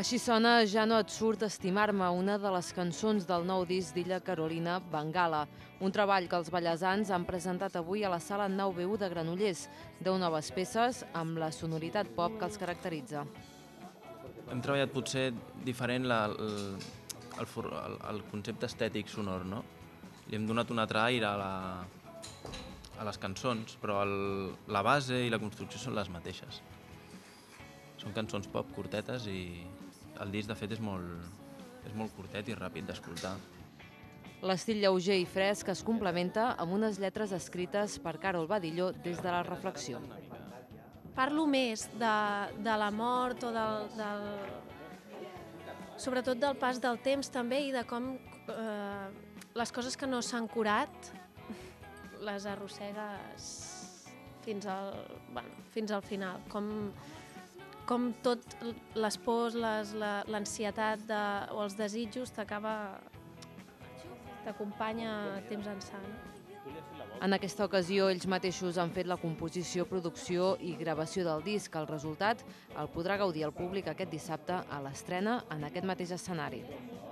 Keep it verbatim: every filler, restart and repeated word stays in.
Així sona Ja no et surt estimar-me, una de les cançons del nou disc d'Illa Carolina, Bengala, un treball que els ballesans han presentat avui a la Sala nou B u de Granollers, deu noves peces amb la sonoritat pop que els caracteritza. Hem treballat potser diferent la, el, el, el, el concepte estètic sonor, no? Li hem donat un altre aire a, la, a les cançons, però el, la base i la construcció són les mateixes. Són cançons pop curtetes i el disc de fet és molt, és molt curtet i ràpid d'escoltar. L'estil lleuger i fresc es complementa amb unes lletres escrites per Carol Badillo des de la reflexió. Parlo més de, de la mort o del, del... sobretot del pas del temps també i de com eh, les coses que no s'han curat les arrossegues fins al, bueno, fins al final. Com, com tot les pors, l'ansietat o els desitjos t'acaba t'acompanya temps ençà. En aquesta ocasió, ells mateixos han fet la composició, producció i gravació del disc. El resultat el podrà gaudir el públic aquest dissabte a l'estrena en aquest mateix escenari.